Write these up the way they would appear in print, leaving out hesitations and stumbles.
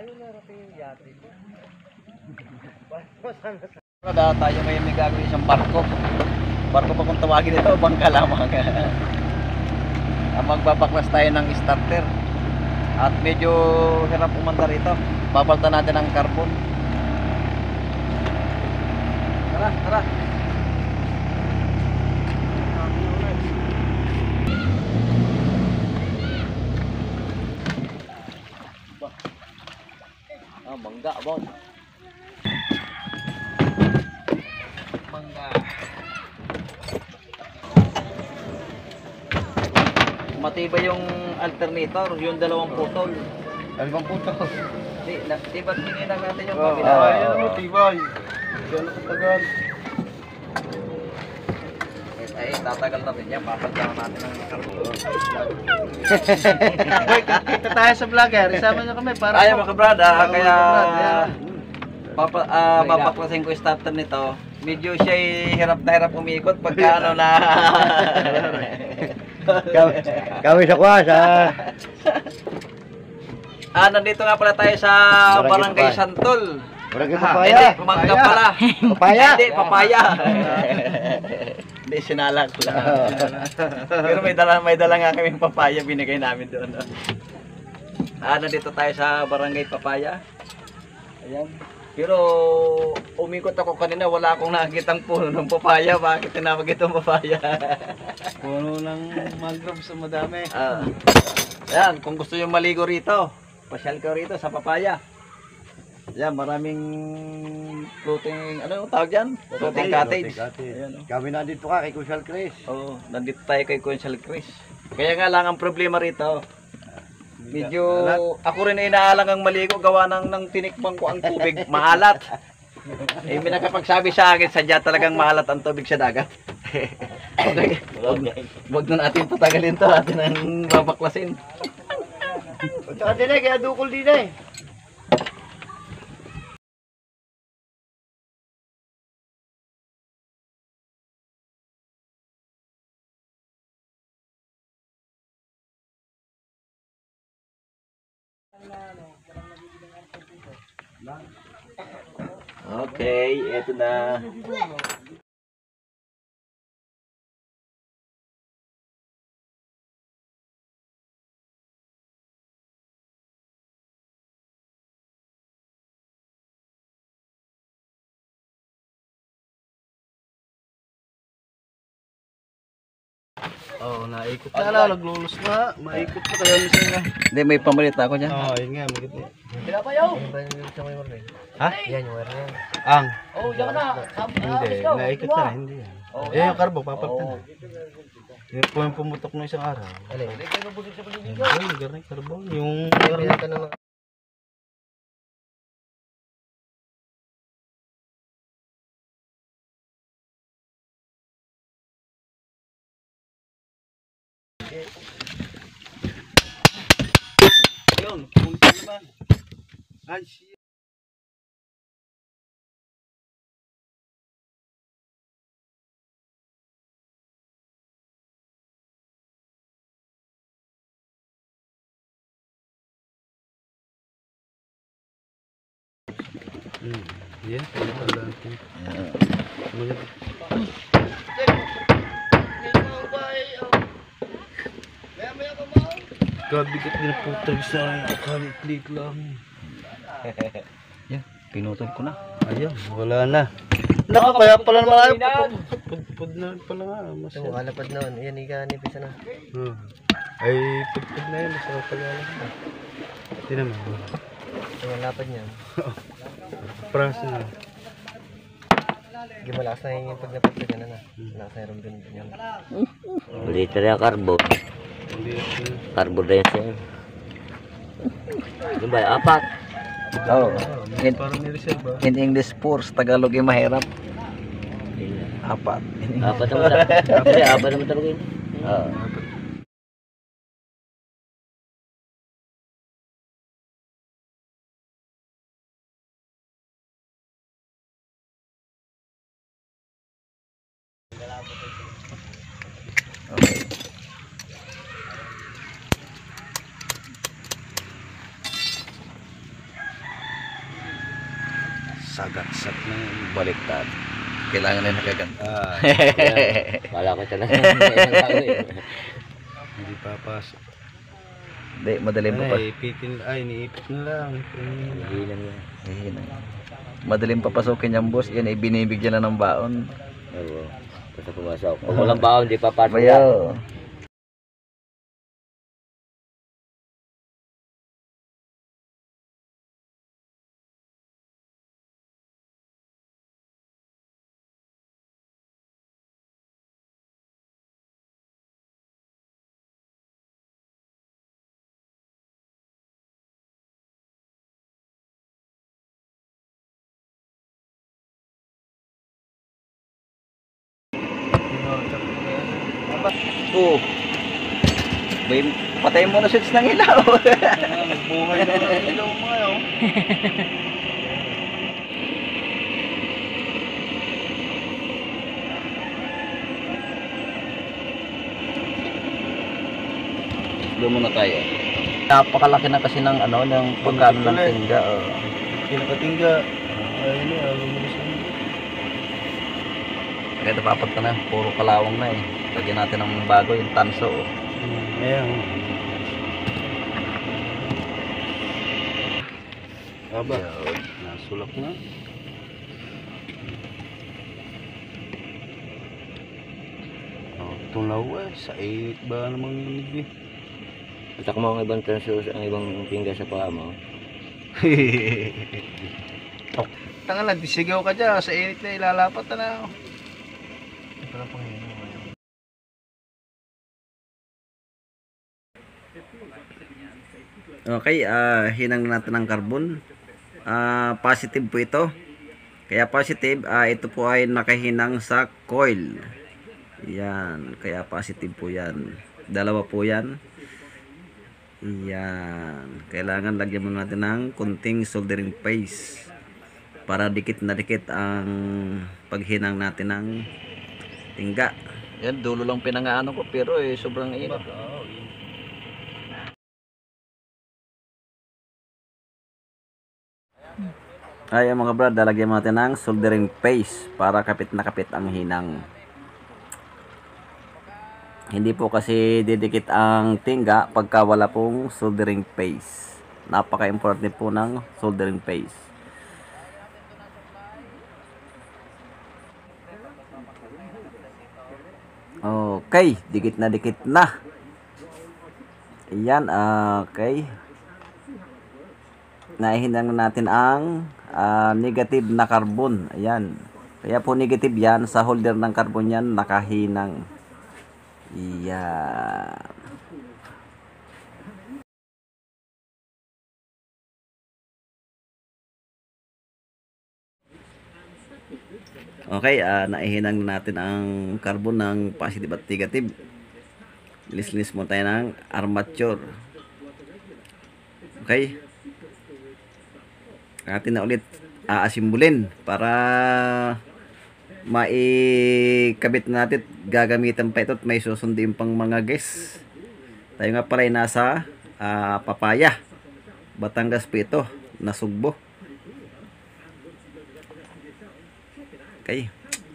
Ayun na rating yung yate. Tayo ngayon may gagawin isang barko. Barko pa kung tawagin ito, bangka lamang. Magbabaklas tayo ng starter. At medyo hirap umandar ito. Babalta natin ang carbon. Tara, tara. Mangga, bon. Mangga. Matibay yung alternator, yung dalawang putol. Dalawang putol? Di ba't hindi lang natin yung kabila? Ayun mo, tibay. Diyan ako tagal. Ay, tatagal natin yan. Papagyan natin ng carbon. Kita tayo sa vlogger. Isama nyo kami para... Ayaw mga brad, kaya... Papaklasin ko yung starter nito. Medyo siya'y hirap na hirap umikot pagka ano na... Kami sa kwasa. Nandito nga pala tayo sa Barangay Santol. Barangay Papaya. Hindi, mangga pala. Papaya? Hindi, papaya. Hindi, sinalak lang. Pero may dala nga kaming papaya, binigay namin doon. Nandito tayo sa Barangay Papaya. Ayan. Pero umikot ako kanina, wala akong nakikitang puno ng papaya. Bakit tinawag itong papaya? Puno ng mangrove sa madami. Ayan, kung gusto yung maligo rito, pasyal ka rito sa papaya. Ayan, maraming floating, ano yung tawag dyan? Floating cottage. Ayan, oh. Kami nandito ka kay Kusyal Chris. Oo, nandito tayo kay Kusyal Chris. Kaya nga lang ang problema rito, medyo ako rin ay inaalang ang maligo gawa ng tinikman ko ang tubig maalat. Eh may nakapagsabi sa akin sadya talagang maalat ang tubig sa dagat. Wag na natin patagalin to, atin ang babaklasin. At saka din kaya dukol din eh. Okay, eto na. Oo, naikot na naglulus na. Maikot na kaya minsan nga. Hindi, may pamalit ako dyan. Oo, yun nga, magit na. Pinapayaw! Ha? Yan yung wire na yan. Ang? Oh, diyan ka na. Hindi, naikot na, hindi yan. Eh, yung karbo, papalitan na. Yun po yung pumutok ng isang araw. Alin? Yung garning karbo, yung... Pinaka na Yun, punta naman. Ay, shit. Yan, pala natin. Kabigat din po tayo sa kalik lang. Yan, pinutol ko na. Ayun, wala na. Naku, kaya pala naman tayo. Pudpud na pala nga. ito, kalapad na yun. Yan, ikanipis na. Ay, pudpud na yun. Masarap pala na. Hindi naman. Ito, kalapad niyan. Pras na. Hindi malakas na yung pag napagpag na na. Malakas na yung rumbin niyan. Dito na karbo. Karbo rin siya. Ano ba? Apat. Oh, Parang nireserve ba? in English force, Tagalog yung mahirap. Apat. Apat naman talaga. Kasi apat naman talaga yun. Okay. Baliktad. Kailangan na nakaganda. Wala ko talaga. Hindi papasok. Hindi, madaling pa. Iniipit na lang. Hindi lang yan. Madaling papasukin yung boss. Yan, ibinibigyan na ng baon. Oo. Basta pumasok. Pag walang baon, di papasok. Bayaw. Oo. Patayin mo na switch ng ilaw. Nagbuhay na ng ilaw mo ngayon. Doon muna tayo. Napakalaki na kasi ng ano, ng pagkano ng tingga. Kinakatingga. Ayun na, lumilis na. Kaya dapat na, puro kalawang na eh. Lagyan natin ng bago, yung tanso. Ayan. Aba, nasulak na. Tunaw sa init ba namang inig eh. Atak mo ang ibang transos, ang ibang pingga sa paa mo. Tanga lang, disigaw ka dyan, sa init na ilalapat na. Okay, hinang natin ng carbon. Positive po ito. Kaya positive, ito po ay nakahinang sa coil. Yan, kaya positive po yan. Dalawa po yan. Yan, kailangan lagyan mo natin ng kunting soldering paste para dikit na dikit ang paghinang natin ng tingga. Yan, dulo lang pinangaano ko pero sobrang init. Ay mga brad, lalagyan natin ng soldering paste para kapit na kapit ang hinang. Hindi po kasi didikit ang tingga pagka wala pong soldering paste. Napaka-importante po ng soldering paste. Okay, dikit na. Ayan, okay. Nahihinang natin ang negative na carbon. Ayan. Kaya po negative yan. Sa holder ng carbon yan, nakahinang. Ayan. Okay, naihinang natin ang carbon ng positive at negative. Linis mo tayo ng armature. Okay. Atin na ulit aasimbulin para maikabit natin. Gagamitan pa ito at may susundin pang mga guys. Tayo nga pala ay nasa Papaya, Batangas po ito, Nasugbo. Okay.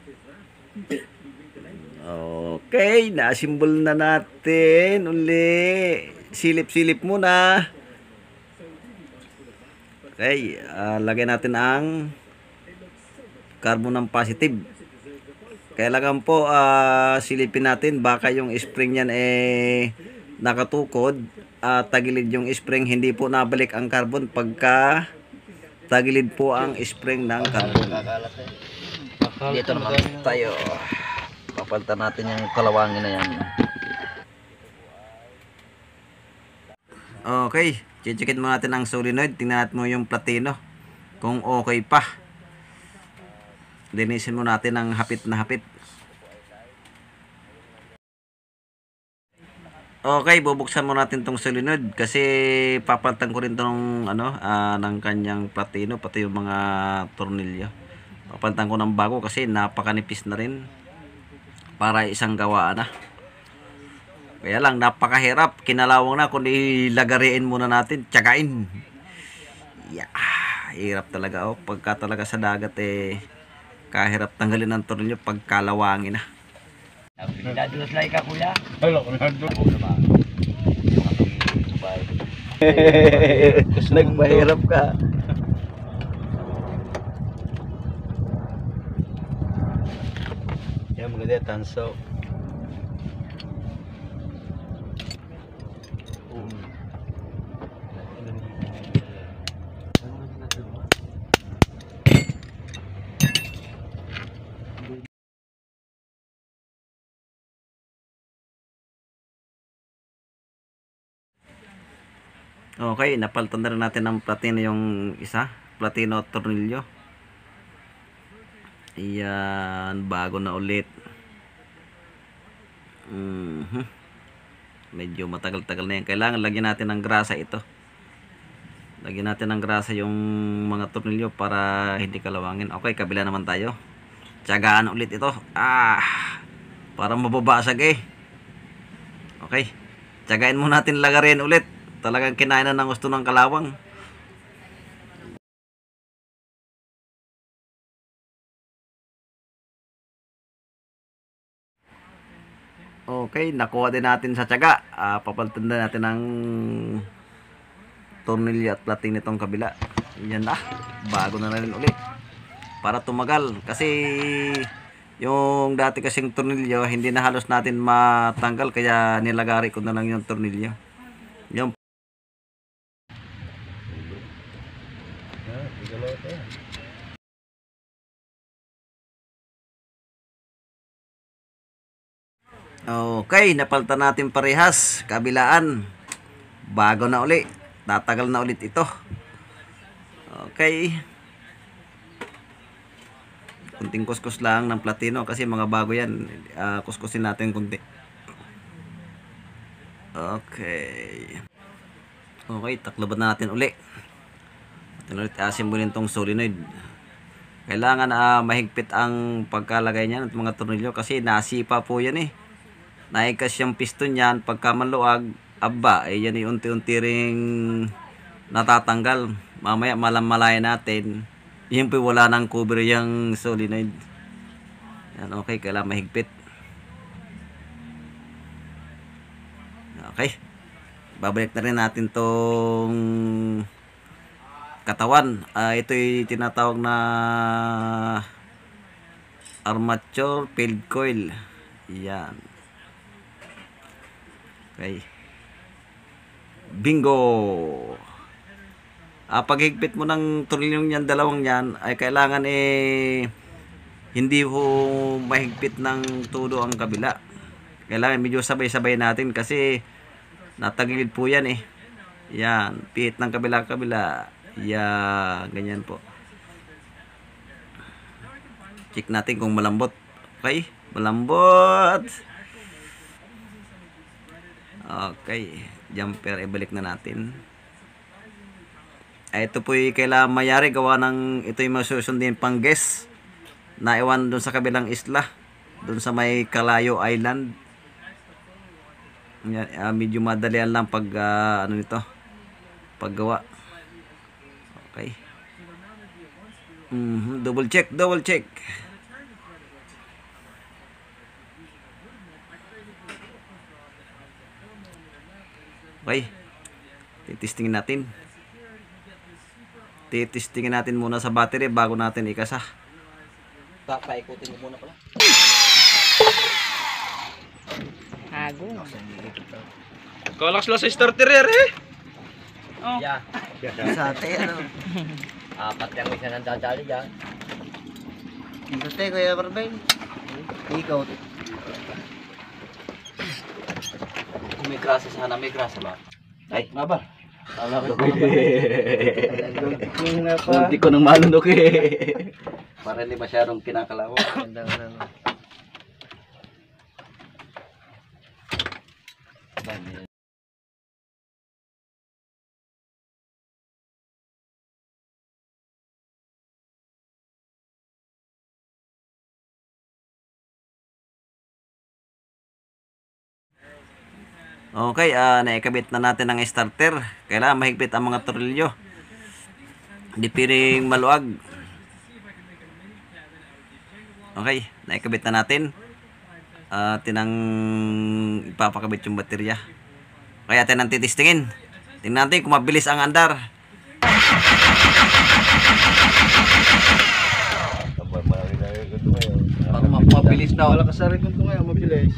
Okay, naasimbol na natin uli. Silip-silip muna. Okay, lagay natin ang carbon ng positive. Kailangan po silipin natin, baka yung spring yan nakatukod, tagilid yung spring, hindi po nabalik ang carbon pagka tagilid po ang spring ng carbon. Dito naman tayo. Papalitan natin yung kalawangin na yan. Okay, checkin mo natin ang solenoid. Tingnan natin mo yung platino kung okay pa. Linisin mo natin ang hapit na hapit. Okay, bubuksan mo natin tong solenoid kasi papalitan ko rin tong ng kanyang platino, pati yung mga tornilyo. Papalitan ko ng bago kasi napakanipis na rin para isang gawaan na. Kaya lang napakahirap, kinalawang na kundi lagariin muna natin, tsagain. Yeah, hirap talaga pagka talaga sa dagat Kahirap tanggalin ang tornilyo pag kalawangin na. Pinadulas lang ka kuya. Hala ko na doon. Nagpahirap ka. Yan maganda tanso. Okay, napalitan na rin natin ng platino yung isa. Platino at tornilyo. Ayan, bago na ulit. Medyo matagal-tagal na yan. Kailangan lagyan natin ng grasa ito. Lagyan natin ng grasa yung mga tornilyo para hindi kalawangin. Okay, kabila naman tayo. Tiyagaan ulit ito. Parang mababasag eh. Okay, tiyagain mo natin lagarin ulit. Talagang kinain na ng gusto ng kalawang. Okay, nakuha din natin sa tiyaga. Papalitan na natin ng tornilyo at plating nitong kabila. Yan na. Bago na rin ulit. Para tumagal. Kasi yung dati kasing tornilyo, hindi na halos natin matanggal. Kaya nilagari ko na lang yung tornilyo. Yung okay, napalitan natin parehas. Kabilaan. Bago na uli. Tatagal na ulit ito. Okay. Kunting kuskus lang ng platino kasi mga bago yan. Kuskusin natin kunti. Okay. Okay, taklaban na natin uli. Ulit asimbolin tong solenoid. Kailangan mahigpit ang pagkalagay niyan at mga tornilyo kasi nasipa po yan eh. Naikas yung piston yan pagka maluag, yan ay unti-unti ring natatanggal. Mamaya malamalaya natin. Yan po wala nang cover yung solenoid. Yan, okay, kailangan mahigpit. Okay. Babalik na rin natin tong katawan. Ito'y tinatawag na armature field coil. Yan. Okay. Bingo! Paghigpit mo ng tornilyong yan, dalawang yan, ay kailangan hindi ho mahigpit ng todo ang kabila. Kailangan medyo sabay-sabay natin kasi natagilid po yan eh. Yan, pihit ng kabila-kabila. Yan, ganyan po. Check natin kung malambot. Okay, malambot. Okay, jumper ibalik na natin. Ito po kailangan mayari gawa ng ito yung masusundin pang guest na iwan dun sa kabilang isla, dun sa may Calayo Island. Yan, medyo madalian lang pag ano nito, paggawa. Okay. Double check, double check. Okay. Titistingin natin. Titistingin natin muna sa battery bago natin ikasa. Paikutin mo muna pala. Hago. Kalakas lang sa starter eh. Yeah. Sa ate, ano? Apat yung isa ng dadali dyan. Dito tayo, Kuya Barbel. Ikaw. May grasa sana, may grasa ba? Ay, nga ba? Hindi ko nang malunok eh. Para hindi masyadong kinakalawa. Ganda ka naman. Okay, naikabit na natin ang starter. Kailangan mahigpit ang mga tornilyo. Hindi piring maluag. Okay, naikabit na natin. Tinang ipapakabit yung baterya. Kaya atin ang titistingin. Tingnan natin kung mabilis ang andar. Pag mabilis daw. Wala kasari kung ito ngayon, mabilis.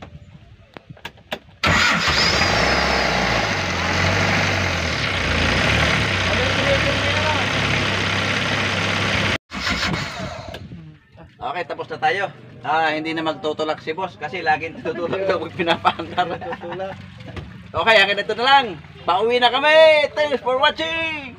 Okay, tapos na tayo. Hindi na magtutulak si boss kasi laging tutulak daw pag pinapaandar. Okay, akin ito na lang. Pauwi na kami. Thanks for watching.